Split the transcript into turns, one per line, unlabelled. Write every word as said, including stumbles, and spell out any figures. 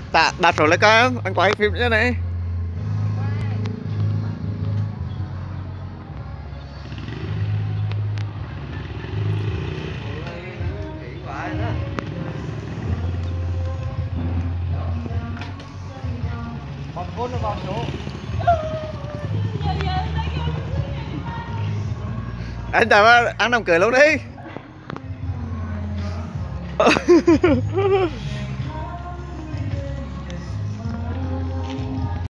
Tạ đặt rồi lấy coi không? Anh quay phim cho này.
Còn vốn nó vào số.
Anh chào anh đám cười luôn đi.